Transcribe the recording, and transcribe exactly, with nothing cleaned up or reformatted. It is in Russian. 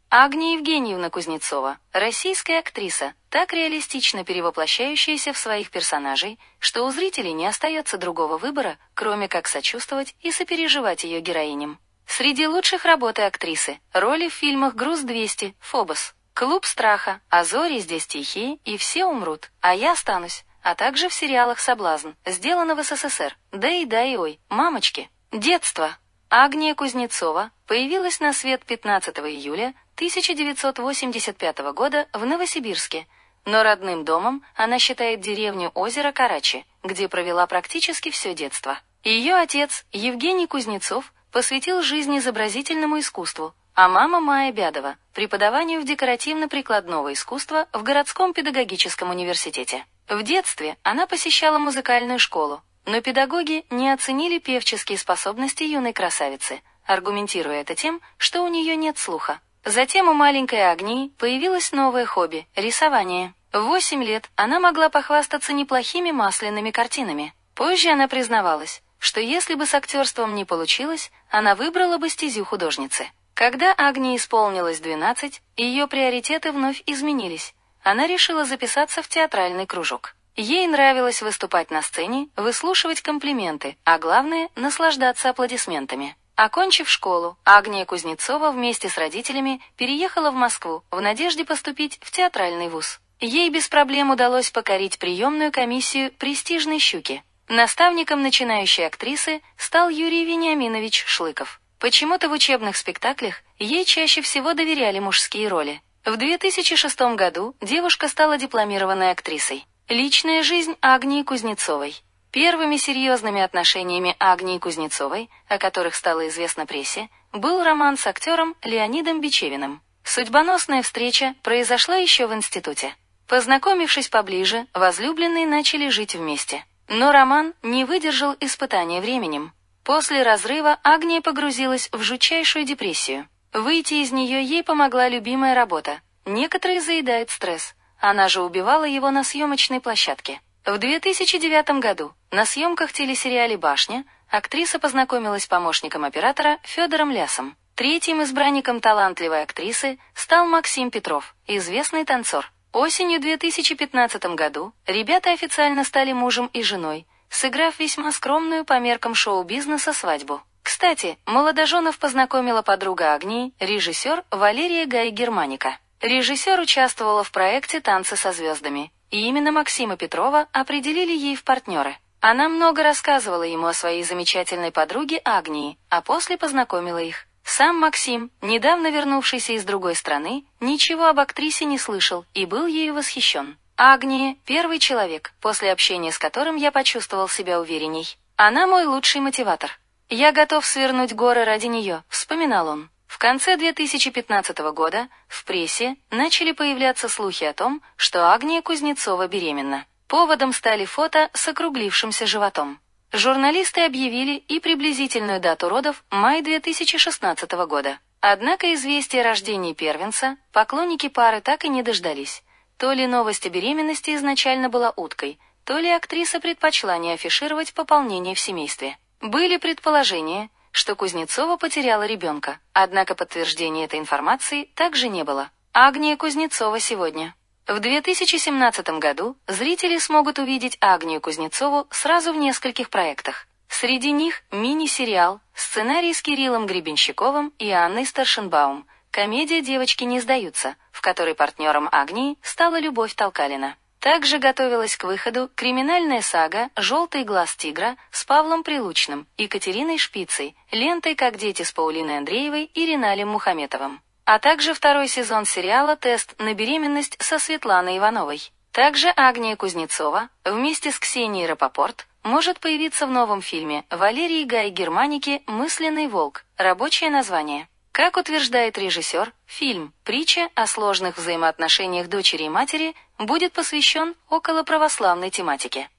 Агния Евгеньевна Кузнецова – российская актриса, так реалистично перевоплощающаяся в своих персонажей, что у зрителей не остается другого выбора, кроме как сочувствовать и сопереживать ее героиням. Среди лучших работ актрисы – роли в фильмах «Груз двести», «Фобос», «Клуб страха», «А зори здесь тихие» и «Все умрут, а я останусь», а также в сериалах «Соблазн», сделано в СССР, «Да и да и ой», «Мамочки», «Детство». Агния Кузнецова появилась на свет пятнадцатого июля тысяча девятьсот восемьдесят пятого года в Новосибирске, но родным домом она считает деревню озера Карачи, где провела практически все детство. Ее отец, Евгений Кузнецов, посвятил жизнь изобразительному искусству, а мама Майя Бядова – преподаванию в декоративно-прикладного искусства в городском педагогическом университете. В детстве она посещала музыкальную школу, но педагоги не оценили певческие способности юной красавицы, аргументируя это тем, что у нее нет слуха. Затем у маленькой Агнии появилось новое хобби – рисование. В восемь лет она могла похвастаться неплохими масляными картинами. Позже она признавалась, что если бы с актерством не получилось, она выбрала бы стезю художницы. Когда Агнии исполнилось двенадцать, ее приоритеты вновь изменились. Она решила записаться в театральный кружок. Ей нравилось выступать на сцене, выслушивать комплименты, а главное – наслаждаться аплодисментами. Окончив школу, Агния Кузнецова вместе с родителями переехала в Москву в надежде поступить в театральный вуз. Ей без проблем удалось покорить приемную комиссию престижной «Щуки». Наставником начинающей актрисы стал Юрий Вениаминович Шлыков. Почему-то в учебных спектаклях ей чаще всего доверяли мужские роли. В две тысячи шестом году девушка стала дипломированной актрисой. Личная жизнь Агнии Кузнецовой. Первыми серьезными отношениями Агнии Кузнецовой, о которых стало известно прессе, был роман с актером Леонидом Бичевиным. Судьбоносная встреча произошла еще в институте. Познакомившись поближе, возлюбленные начали жить вместе. Но роман не выдержал испытания временем. После разрыва Агния погрузилась в жутчайшую депрессию. Выйти из нее ей помогла любимая работа. Некоторые заедают стресс. Она же убивала его на съемочной площадке. В две тысячи девятом году на съемках телесериале «Башня» актриса познакомилась с помощником оператора Федором Лясом. Третьим избранником талантливой актрисы стал Максим Петров, известный танцор. Осенью две тысячи пятнадцатом году ребята официально стали мужем и женой, сыграв весьма скромную по меркам шоу-бизнеса свадьбу. Кстати, молодоженов познакомила подруга Агнии, режиссер Валерия Гай-Германика. Режиссер участвовала в проекте «Танцы со звездами», и именно Максима Петрова определили ей в партнеры. Она много рассказывала ему о своей замечательной подруге Агнии, а после познакомила их. Сам Максим, недавно вернувшийся из другой страны, ничего об актрисе не слышал и был ею восхищен. Агния – первый человек, после общения с которым я почувствовал себя уверенней. Она мой лучший мотиватор. Я готов свернуть горы ради нее, вспоминал он. В конце две тысячи пятнадцатого года в прессе начали появляться слухи о том, что Агния Кузнецова беременна. Поводом стали фото с округлившимся животом. Журналисты объявили и приблизительную дату родов – май две тысячи шестнадцатого года. Однако известия о рождении первенца поклонники пары так и не дождались. То ли новость о беременности изначально была уткой, то ли актриса предпочла не афишировать пополнение в семействе. Были предположения, что Кузнецова потеряла ребенка, однако подтверждения этой информации также не было. Агния Кузнецова сегодня. В две тысячи семнадцатом году зрители смогут увидеть Агнию Кузнецову сразу в нескольких проектах. Среди них мини-сериал, сценарий с Кириллом Гребенщиковым и Анной Старшенбаум, комедия «Девочки не сдаются», в которой партнером Агнии стала Любовь Толкалина. Также готовилась к выходу криминальная сага «Желтый глаз тигра» с Павлом Прилучным и Катериной Шпицей, лентой «Как дети» с Паулиной Андреевой и Риналем Мухаметовым. А также второй сезон сериала «Тест на беременность» со Светланой Ивановой. Также Агния Кузнецова вместе с Ксенией Рапопорт может появиться в новом фильме Валерии Гай-Германики «Мысленный волк», рабочее название. Как утверждает режиссер, фильм «Притча о сложных взаимоотношениях дочери и матери» будет посвящен околоправославной тематике.